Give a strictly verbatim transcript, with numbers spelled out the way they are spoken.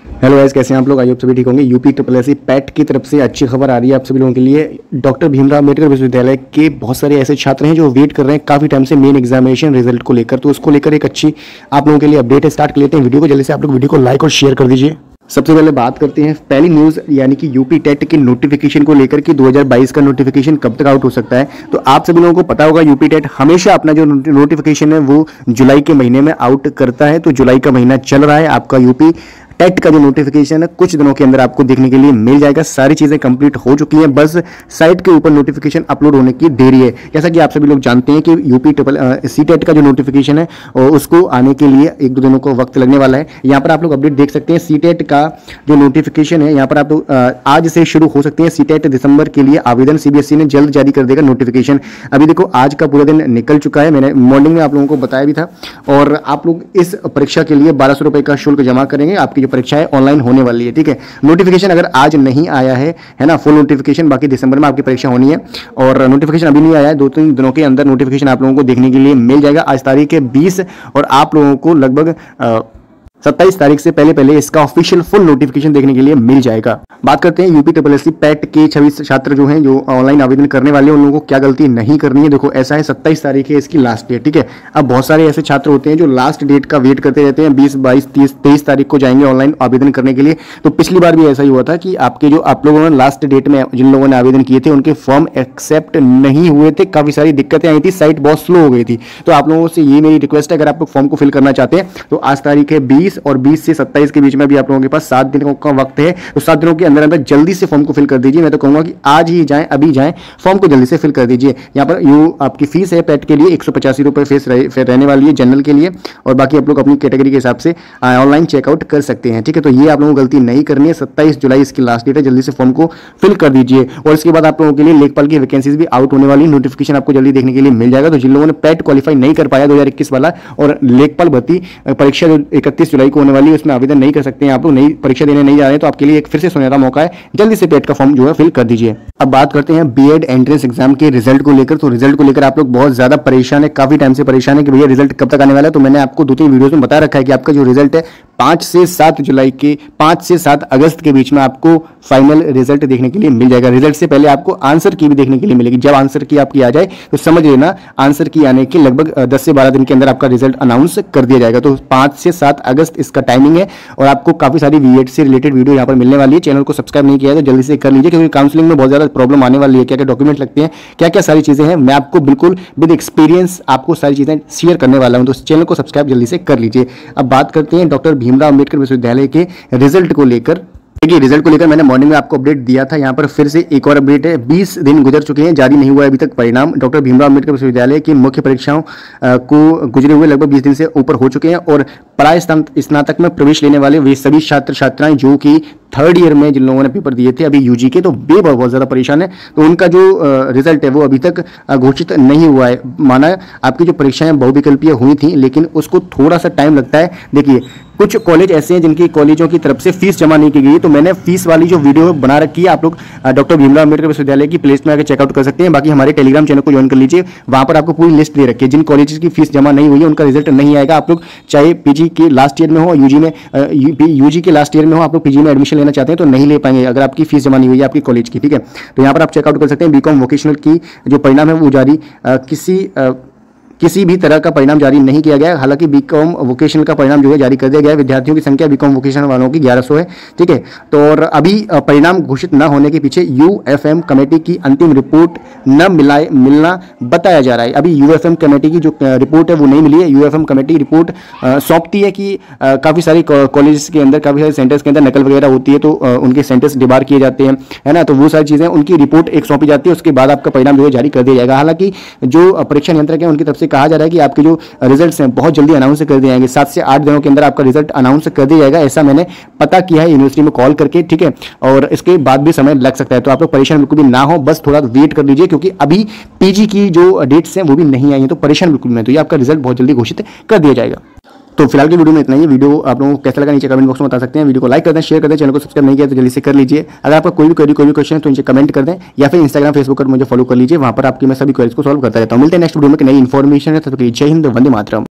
Hello guys, कैसे हैं आप लोग? आइए आप सभी ठीक होंगे। UP triple S C PET की तरफ से अच्छी खबर आ रही है आप सभी लोगों के लिए। डॉक्टर भीमराव अम्बेडकर विश्वविद्यालय के बहुत सारे ऐसे छात्र हैं जो वेट कर रहे हैं काफी टाइम से मेन एग्जामिनेशन रिजल्ट को लेकर, तो उसको लेकर एक अच्छी आप लोगों के लिए अपडेट है। स्टार्ट कर लेते हैं वीडियो को। जल्दी से आप लोग वीडियो को लाइक और शेयर कर दीजिए। सबसे पहले बात करते हैं पहली न्यूज़, यानी कि यूपी टेट के नोटिफिकेशन को लेकर कि दो हज़ार बाईस का नोटिफिकेशन कब तक आउट हो सकता है। तो आप सभी लोगों को पता होगा यूपी टेट हमेशा अपना जो नोटिफिकेशन है वो जुलाई के महीने में आउट करता है। तो जुलाई का महीना चल रहा है, आपका यूपी टेट का जो नोटिफिकेशन है कुछ दिनों के अंदर आपको देखने के लिए मिल जाएगा। सारी चीजें कंप्लीट हो चुकी हैं, बस साइट के ऊपर नोटिफिकेशन अपलोड होने की देरी है। जैसा कि आप सभी लोग जानते हैं कि यूपी ट्रिपल सी टेट का जो नोटिफिकेशन है और उसको आने के लिए एक दो दिनों को वक्त लगने वाला है। यहाँ पर आप लोग अपडेट देख सकते हैं। सी टेट का जो नोटिफिकेशन है यहाँ पर आप लोग आज से शुरू हो सकते हैं। सी टेट दिसंबर के लिए आवेदन सीबीएसई ने जल्द जारी कर देगा नोटिफिकेशन। अभी देखो आज का पूरा दिन निकल चुका है, मैंने मॉर्निंग में आप लोगों को बताया भी था। और आप लोग इस परीक्षा के लिए बारह सौ रुपए का शुल्क जमा करेंगे। आपकी जो परीक्षा है ऑनलाइन होने वाली है, ठीक है। नोटिफिकेशन अगर आज नहीं आया है है ना, फुल नोटिफिकेशन, बाकी दिसंबर में आपकी परीक्षा होनी है और नोटिफिकेशन अभी नहीं आया है, दो तीन दिनों के अंदर नोटिफिकेशन आप लोगों को देखने के लिए मिल जाएगा। आज तारीख है बीस और आप लोगों को लगभग सत्ताईस तारीख से पहले पहले इसका ऑफिशियल फुल नोटिफिकेशन देखने के लिए मिल जाएगा। बात करते हैं UP triple S C PET के छब्बीस छात्र जो हैं जो ऑनलाइन आवेदन करने वाले हैं उन लोगों को क्या गलती नहीं करनी है। देखो ऐसा है, सत्ताईस तारीख है इसकी लास्ट डेट, ठीक है। अब बहुत सारे ऐसे छात्र होते हैं जो लास्ट डेट का वेट करते रहते हैं, बीस बाईस तीस तेईस तारीख को जाएंगे ऑनलाइन आवेदन करने के लिए। तो पिछली बार भी ऐसा ही हुआ था कि आपके जो आप लोगों ने लास्ट डेट में जिन लोगों ने आवेदन किए थे उनके फॉर्म एक्सेप्ट नहीं हुए थे, काफी सारी दिक्कतें आई थी, साइट बहुत स्लो हो गई थी। तो आप लोगों से ये मेरी रिक्वेस्ट है, अगर आप लोग फॉर्म को फिल करना चाहते हैं तो आज तारीख है बीस और बीस से सत्ताईस के बीच में भी आप लोगों के पास सात दिनों का वक्त है। तो सात दिनों के अंदर अंदर जल्दी से फॉर्म को फिल कर दीजिए। मैं तो कहूंगा कि आज ही जाएं, अभी जाएं, फॉर्म को जल्दी से फिल कर दीजिए। यहाँ पर यू आपकी फीस है पैट के लिए एक सौ पचासी रुपए फीस रह, रहने वाली है जनरल के लिए, और बाकी आप लोग अपनी कैटेगरी के हिसाब से ऑनलाइन चेकआउट कर सकते हैं, ठीक है। तो ये आप लोगों को गलती नहीं करनी है। सत्ताईस जुलाई इसकी लास्ट डेट है, जल्दी से फॉर्म को फिल कर दीजिए। और इसके बाद आप लोगों के लिए लेखपाल की वैकेंसीज भी आउट होने वाली, नोटिफिकेशन आपको जल्दी देखने के लिए मिल जाएगा। तो जिन लोगों ने पैट क्वालिफाई नहीं कर पाया दो हजार इक्कीस वाला और लेखपाल भर्ती परीक्षा जो इकतीस जुलाई को होने वाली है उसमें आवेदन नहीं कर सकते हैं, आप लोग नई परीक्षा देने नहीं जा रहे हैं, तो आपके लिए एक फिर से सुनहरा मौका है, जल्दी से पेट का फॉर्म जो है फिल कर दीजिए। अब बात करते हैं बीएड एंट्रेंस एग्जाम के रिजल्ट को लेकर। तो रिजल्ट को लेकर आप लोग बहुत ज्यादा परेशान है, काफी टाइम से परेशान है कि भैया रिजल्ट कब तक आने वाला है। तो मैंने आपको दो तीन वीडियोस में बता रखा है कि आपका जो रिजल्ट है पांच से सात जुलाई के पांच से सात अगस्त के बीच में आपको फाइनल रिजल्ट देखने के लिए मिल जाएगा। रिजल्ट से पहले आपको आंसर की भी देखने के लिए मिलेगी। जब आंसर की आपकी आ जाए तो समझ लेना आंसर की आने के लगभग दस से बारह दिन के अंदर आपका रिजल्ट अनाउंस कर दिया जाएगा। तो पांच से सात अगस्त इसका टाइमिंग है और आपको काफी सारी बीएड से रिलेटेड वीडियो यहाँ पर मिलने वाली है। चैनल को सब्सक्राइब नहीं किया है तो जल्दी से कर लीजिए, क्योंकि काउंसलिंग में बहुत ज्यादा प्रॉब्लम आने वाली है। क्या क्या डॉक्यूमेंट लगते हैं, क्या क्या सारी चीजें हैं, मैं आपको बिल्कुल विद एक्सपीरियंस आपको सारी चीजें शेयर करने वाला हूं। तो चैनल को सब्सक्राइब जल्दी से कर लीजिए। अब बात करते हैं डॉक्टर भीमराव अम्बेडकर विश्वविद्यालय के रिजल्ट को लेकर। देखिए रिजल्ट को लेकर मैंने मॉर्निंग में आपको अपडेट दिया था, यहाँ पर फिर से एक और अपडेट है। बीस दिन गुजर चुके हैं, जारी नहीं हुआ है अभी तक परिणाम। डॉक्टर भीमराव अम्बेडकर विश्वविद्यालय की मुख्य परीक्षाओं को गुजरे हुए लगभग बीस दिन से ऊपर हो चुके हैं और प्राय स्नातक में प्रवेश लेने वाले वे सभी छात्र छात्राएं जो कि थर्ड ईयर में जिन लोगों ने पेपर दिए थे अभी यूजी के, तो वे बहुत ज्यादा परेशान है। तो उनका जो रिजल्ट है वो अभी तक घोषित नहीं हुआ है। माना आपकी जो परीक्षाएं बहुविकल्पीय हुई थी लेकिन उसको थोड़ा सा टाइम लगता है। देखिए कुछ कॉलेज ऐसे हैं जिनकी कॉलेजों की तरफ से फीस जमा नहीं की गई, तो मैंने फीस वाली जो वीडियो बना रखी है आप लोग डॉक्टर भीमराव अम्बेडकर विश्वविद्यालय की प्लेलिस्ट में आकर चेकआउट कर सकते हैं। बाकी हमारे टेलीग्राम चैनल को ज्वाइन कर लीजिए, वहां पर आपको पूरी लिस्ट दे रखी है। जिन कॉलेज की फीस जमा नहीं हुई है उनका रिजल्ट नहीं आएगा। आप लोग चाहे पीजी के लास्ट ईयर में हो, यूजी में यूजी के लास्ट ईयर में हो, आप लोग पीजी में एडमिशन लेना चाहते हैं तो नहीं ले पाएंगे अगर आपकी फीस जमा नहीं हुई है आपकी कॉलेज की, ठीक है। तो यहाँ पर आप चेकआउट कर सकते हैं। बीकॉम वोकेशनल की जो परिणाम है वो जारी किसी किसी भी तरह का परिणाम जारी नहीं किया गया। हालांकि बीकॉम वोकेशनल का परिणाम जो है जारी कर दिया गया है। विद्यार्थियों की संख्या बीकॉम वोकेशनल वालों की ग्यारह सौ है, ठीक है। तो और अभी परिणाम घोषित न होने के पीछे यूएफएम कमेटी की अंतिम रिपोर्ट न मिलाए मिलना बताया जा रहा है। अभी यूएफएम कमेटी की जो रिपोर्ट है वो नहीं मिली है। यूएफएम कमेटी रिपोर्ट सौंपती है कि काफी सारी कॉलेज के अंदर, काफी सारे सेंटर्स के अंदर नकल वगैरह होती है, तो उनके सेंटर्स डिबार किए जाते हैं, है ना। तो वो सारी चीजें उनकी रिपोर्ट एक सौंपी जाती है, उसके बाद आपका परिणाम जो है जारी कर दिया जाएगा। हालांकि जो परीक्षा नियंत्रक है उनकी तरफ से कहा जा रहा है कि आपके जो रिजल्ट्स हैं बहुत जल्दी अनाउंस कर दिए जाएंगे, सात से आठ दिनों के अंदर आपका रिजल्ट अनाउंस कर दिया जाएगा। ऐसा मैंने पता किया है यूनिवर्सिटी में कॉल करके, ठीक है। और इसके बाद भी समय लग सकता है, तो आप लोग परेशान बिल्कुल भी ना हो, बस थोड़ा वेट कर लीजिए, क्योंकि अभी पीजी की जो डेट्स हैं वो भी नहीं आई हैं। तो परेशान बिल्कुल नहीं, तो ये आपका रिजल्ट बहुत जल्दी घोषित कर दिया जाएगा। तो फिलहाल की वीडियो में इतना ही। वीडियो आप लोगों को कैसा लगा नीचे कमेंट बॉक्स में बता सकते हैं। वीडियो को लाइक कर दें, शेयर कर दें, चैनल को सब्सक्राइब नहीं किया तो जल्दी से कर लीजिए। अगर आपका कोई भी क्वेरी कोई भी क्वेश्चन है तो नीचे कमेंट कर दें, या फिर इंस्टाग्राम फेसबुक पर मुझे फॉलो कर लीजिए, वहां पर आपकी मैं सभी क्वेरीज को सॉल्व करता रहता हूं। मिलते हैं नेक्स्ट वीडियो में नई इन्फॉर्मेशन है। तब तक के लिए जय हिंद, वंदे मातरम।